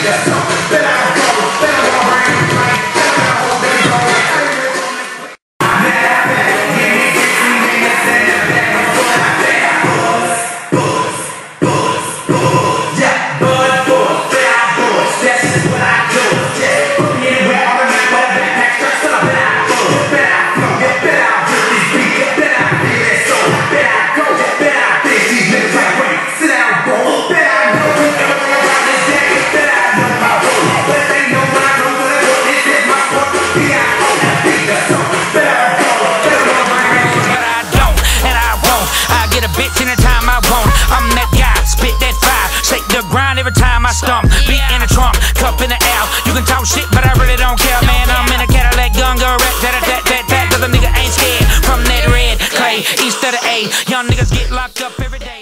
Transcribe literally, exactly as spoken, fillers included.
Every time I stump, beat in a trunk, cup in the air. You can talk shit, but I really don't care, man. I'm in a Cadillac, gun go rat, tat tat tat tat. Cause a nigga ain't scared from that red clay, east of the A. Young niggas get locked up every day.